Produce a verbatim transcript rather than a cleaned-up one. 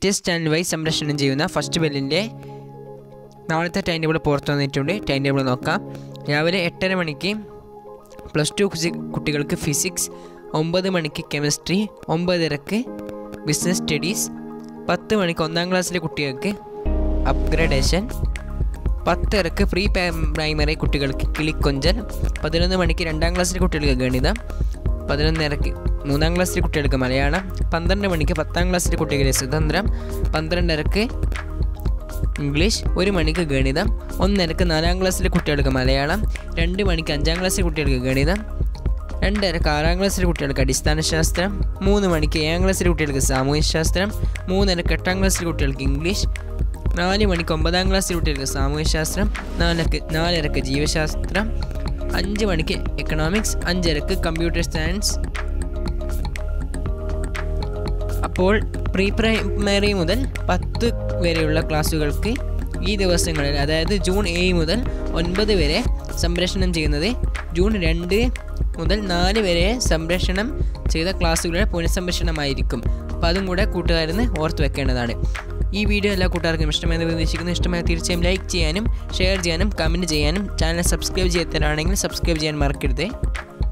Victers channel വഴി സംരക്ഷണം ചെയ്യുന്ന ഫസ്റ്റ് ബെല്ലിൻ്റെ നാളത്തെ ടൈം ടേബിൾ പുറത്തു വന്നിട്ടുണ്ട്. ടൈം ടേബിൾ നോക്കാം. രാവിലെ എട്ടര മണിക്ക് പ്ലസ് ടു കുട്ടികൾക്ക് ഫിസിക്സ്, ഒമ്പത് മണിക്ക് കെമിസ്ട്രി, ഒമ്പതരക്ക് ബിസിനസ് സ്റ്റഡീസ്, പത്ത് മണിക്ക് ഒന്നാം ക്ലാസ്സിലെ കുട്ടികൾക്ക് അപ്ഗ്രഡേഷൻ, പത്തരക്ക് പ്രീ പ്രൈമറി കുട്ടികൾക്ക് കിളിക്കൊഞ്ചൽ, പതിനൊന്ന് മണിക്ക് രണ്ടാം ക്ലാസ്സിലെ കുട്ടികൾക്ക് ഗണിതം, പതിനൊന്നരക്ക് മൂന്നാം ക്ലാസ്സിലെ കുട്ടികൾക്ക് മലയാളം, പന്ത്രണ്ട് മണിക്ക് പത്താം ക്ലാസ്സിലെ കുട്ടികൾക്ക് സ്വതന്ത്രം, പന്ത്രണ്ടരക്ക് ഇംഗ്ലീഷ്, ഒരു മണിക്ക് ഗണിതം, ഒന്നരക്ക് നാലാം ക്ലാസ്സിലെ കുട്ടികൾക്ക് മലയാളം, രണ്ട് മണിക്ക് അഞ്ചാം ക്ലാസ്സിലെ കുട്ടികൾക്ക് ഗണിതം, രണ്ടരക്ക് ആറാം ക്ലാസ്സിലെ കുട്ടികൾക്ക് അടിസ്ഥാന ശാസ്ത്രം, മൂന്ന് മണിക്ക് ഏഴാം ക്ലാസ്സിലെ കുട്ടികൾക്ക് സാമൂഹ്യശാസ്ത്രം, മൂന്നരക്ക് എട്ടാം ക്ലാസ്സിലെ കുട്ടികൾക്ക് ഇംഗ്ലീഷ്, നാല് മണിക്ക് ഒമ്പതാം ക്ലാസ്സിലെ കുട്ടികൾക്ക് സാമൂഹ്യശാസ്ത്രം, നാലക്ക് നാലരക്ക് ജീവശാസ്ത്രം, അഞ്ച് മണിക്ക് എക്കണോമിക്സ്, അഞ്ചരക്ക് കമ്പ്യൂട്ടർ സയൻസ്. അപ്പോൾ പ്രീ പ്രൈമറി മുതൽ പത്ത് വരെയുള്ള ക്ലാസ്സുകൾക്ക് ഈ ദിവസങ്ങളിൽ, അതായത് ജൂൺ ഏഴ് മുതൽ ഒൻപത് വരെ സംപ്രേഷണം ചെയ്യുന്നത് ജൂൺ രണ്ട് മുതൽ നാല് വരെ സംപ്രേഷണം ചെയ്ത ക്ലാസ്സുകളുടെ പുനഃസംപ്രേഷണമായിരിക്കും. അപ്പോൾ അതും കൂടെ കൂട്ടുകാരെന്ന് ഓർത്ത് വെക്കേണ്ടതാണ്. ഈ വീഡിയോ എല്ലാ കൂട്ടുകാർക്കും ഇഷ്ടമായെന്ന് പ്രതീക്ഷിക്കുന്നു. ഇഷ്ടമായ തീർച്ചയായും ലൈക്ക് ചെയ്യാനും ഷെയർ ചെയ്യാനും കമൻറ്റ് ചെയ്യാനും ചാനൽ സബ്സ്ക്രൈബ് ചെയ്യാത്തവരാണെങ്കിൽ സബ്സ്ക്രൈബ് ചെയ്യാൻ മറക്കരുത്.